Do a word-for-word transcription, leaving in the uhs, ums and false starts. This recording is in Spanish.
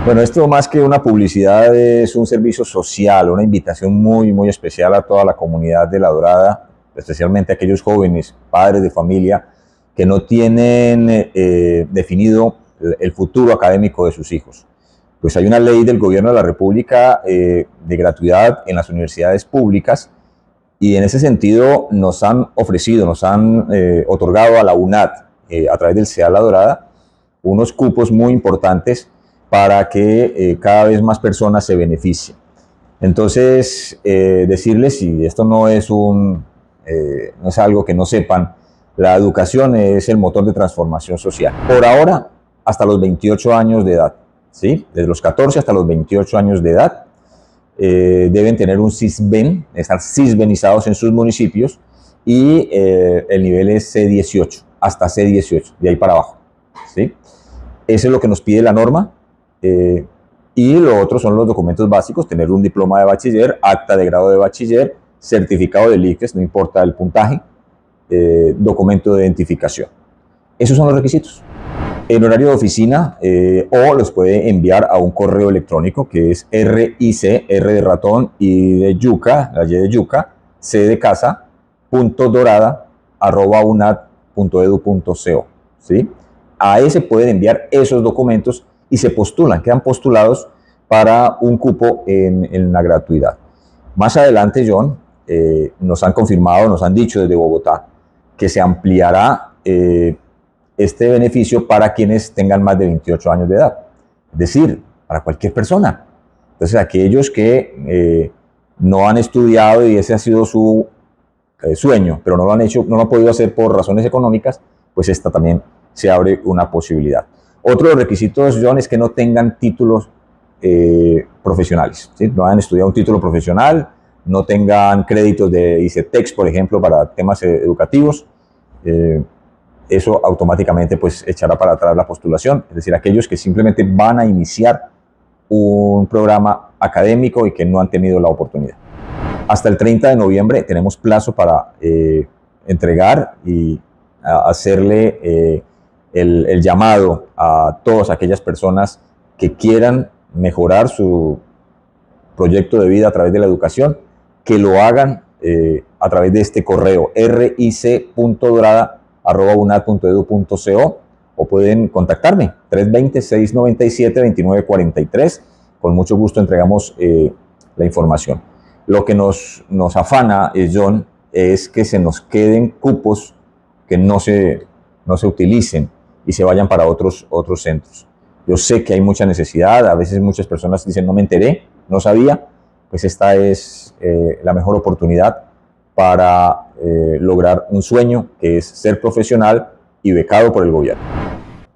Bueno, esto más que una publicidad es un servicio social, una invitación muy, muy especial a toda la comunidad de La Dorada, especialmente a aquellos jóvenes, padres de familia, que no tienen eh, definido el futuro académico de sus hijos. Pues hay una ley del Gobierno de la República eh, de gratuidad en las universidades públicas y en ese sentido nos han ofrecido, nos han eh, otorgado a la UNAD, eh, a través del C E A La Dorada, unos cupos muy importantes para que eh, cada vez más personas se beneficien. Entonces, eh, decirles, si esto no es, un, eh, no es algo que no sepan, la educación es el motor de transformación social. Por ahora, hasta los veintiocho años de edad, ¿sí? Desde los catorce hasta los veintiocho años de edad, eh, deben tener un SISBEN, estar SISBENizados en sus municipios, y eh, el nivel es C dieciocho, hasta C dieciocho, de ahí para abajo, ¿sí? Eso es lo que nos pide la norma. Eh, y lo otro son los documentos básicos: tener un diploma de bachiller, acta de grado de bachiller, certificado del ICFES, no importa el puntaje, eh, documento de identificación. Esos son los requisitos. En horario de oficina, eh, o los puede enviar a un correo electrónico que es ric, R de ratón, I de yuca, la Y de yuca, C de casa, punto dorada, arroba unad punto edu punto co, ¿sí? A ese pueden enviar esos documentos y se postulan, quedan postulados para un cupo en, en la gratuidad. Más adelante, John, eh, nos han confirmado, nos han dicho desde Bogotá que se ampliará eh, este beneficio para quienes tengan más de veintiocho años de edad, es decir, para cualquier persona. Entonces, aquellos que eh, no han estudiado y ese ha sido su eh, sueño, pero no lo han hecho, no lo han podido hacer por razones económicas, pues esta también se abre una posibilidad. Otro de los requisitos, John, es que no tengan títulos eh, profesionales, ¿sí? No hayan estudiado un título profesional, no tengan créditos de ICETEX, por ejemplo, para temas eh, educativos. Eh, eso automáticamente pues echará para atrás la postulación. Es decir, aquellos que simplemente van a iniciar un programa académico y que no han tenido la oportunidad. Hasta el treinta de noviembre tenemos plazo para eh, entregar y a hacerle eh, el, el llamado a todas aquellas personas que quieran mejorar su proyecto de vida a través de la educación, que lo hagan eh, a través de este correo ric punto dorada arroba unad punto edu punto co, o pueden contactarme tres dos cero, seis nueve siete, dos nueve cuatro tres. Con mucho gusto entregamos eh, la información. Lo que nos, nos afana, eh, John, es que se nos queden cupos que no se, no se utilicen y se vayan para otros, otros centros. Yo sé que hay mucha necesidad, a veces muchas personas dicen no me enteré, no sabía. Pues esta es eh, la mejor oportunidad para eh, lograr un sueño, que es ser profesional y becado por el gobierno.